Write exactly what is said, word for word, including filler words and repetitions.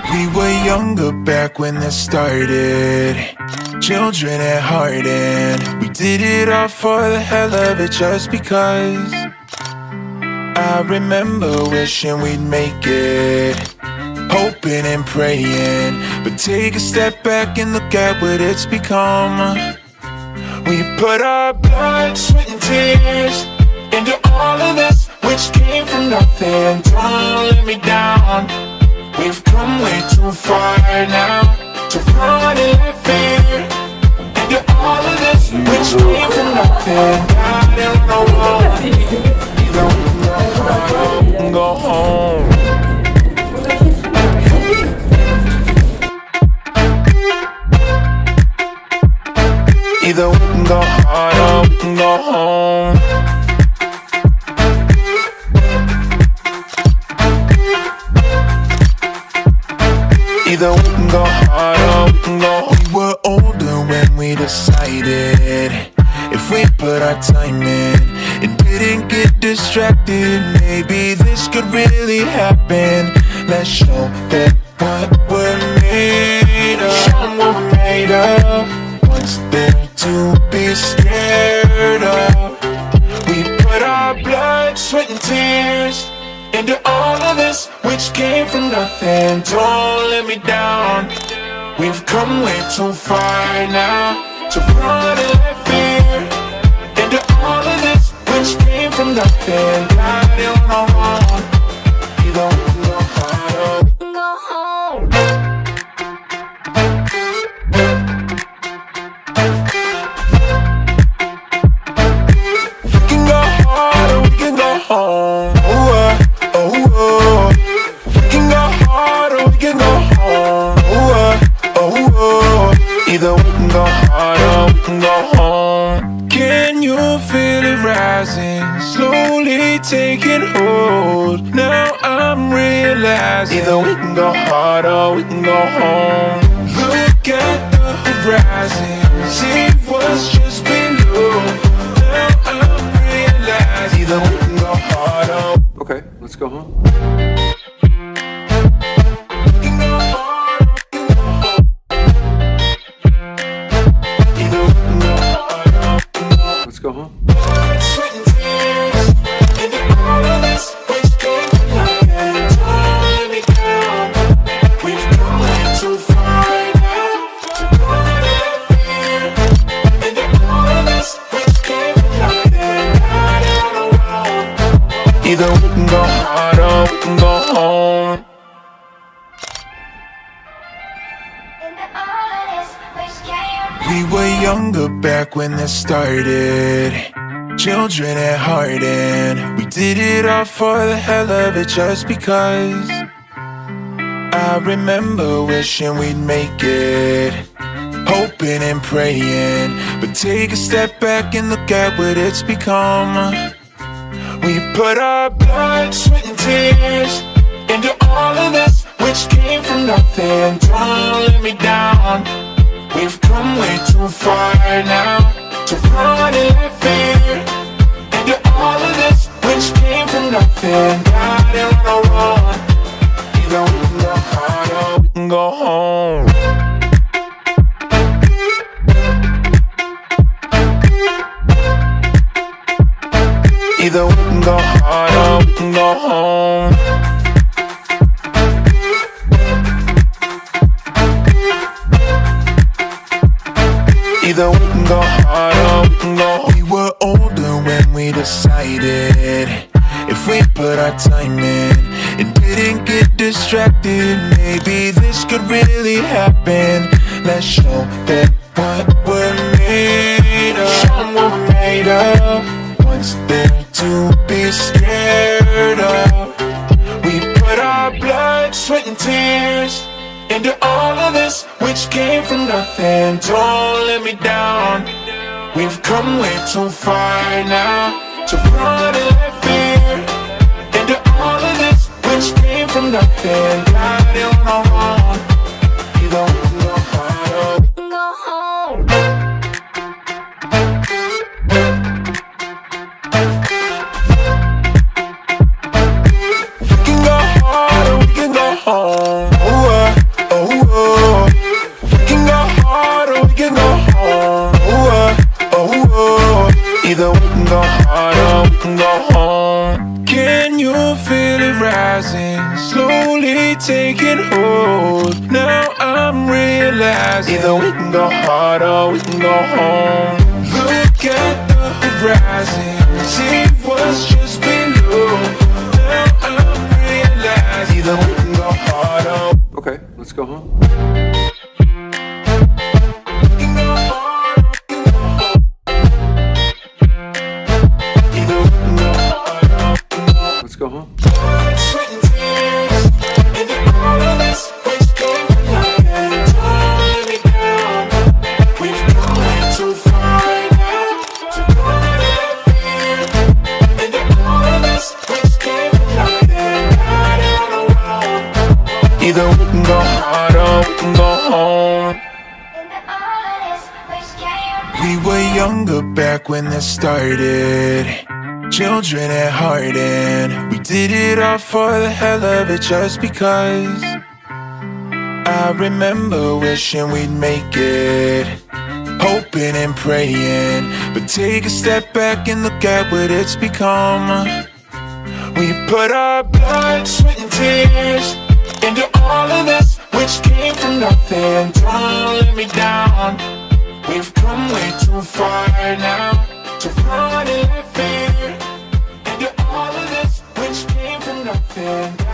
We were younger back when this started, children at heart, and we did it all for the hell of it, just because. I remember wishing we'd make it, hoping and praying, but take a step back and look at what it's become. We put our blood, sweat and tears into all of this, which came from nothing. Don't let me down. We've come way too far now to run and let fear into all of this, which came from nothing. God, I don't know. Either we can go home. Either we can go hard or we can go home. Either we can go hard or we can go home. We were older when we decided, if we put our time in and didn't get distracted, maybe this could really happen. Let's show that what we're made of. Show them what we're made of. What's there to be scared of? We put our blood, sweat and tears into all of this, which came from nothing. Don't let me down. We've come way too far now to run and let fear into all of this, which came from nothing. God, you know wrong. You don't know how to go home. We can go hard or we can go home. Oh, uh. Oh, oh, we can go hard or we can go home. Oh, oh, oh, either we can go hard or we can go home. Can you feel it rising, slowly taking hold? Now I'm realizing either we can go hard or we can go home. Look at the horizon, see what's just below. Now I'm realizing either we can go hard or. Okay, let's go home. Let's go home. Either we can go hard or we can go home. We were younger back when this started, children at heart, and we did it all for the hell of it, just because. I remember wishing we'd make it, hoping and praying, but take a step back and look at what it's become. We put our blood, sweat and tears into all of this, which came from nothing. Don't let me down. We've come way too far now to run and let fear into all of this, which came from nothing. God, you know wrong. Either we can go hard or we can go home. Either we can go hard or we can go home. Either we can go hard or we can go home. We were older when we decided, if we put our time in and didn't get distracted, maybe this could really happen. Let's show that what we're made of. Show them what we're made of. What's there to be scared of? We put our blood, sweat and tears into all of this, which came from nothing. Don't let me down. We've come way too far now to run and let fear into all of this, which came from nothing. God, you know wrong. Either we can go hard or we can go home. We can go hard or we can go home. Ooh, uh. Either we can go hard or we can go home. Can you feel it rising, slowly taking hold? Now I'm realizing either we can go hard or we can go home. Look at the horizon, see what's just below. Now I'm realizing either we can go hard or... Okay, let's go home. Let's go home. Either we can go hard or we can go home. We were younger back when this started, children at heart, and we did it all for the hell of it, just because. I remember wishing we'd make it, hoping and praying, but take a step back and look at what it's become. We put our blood, sweat and tears into all of this, which came from nothing. Don't let me down. We've come way too far now to run and let fear into all of this, which came from nothing.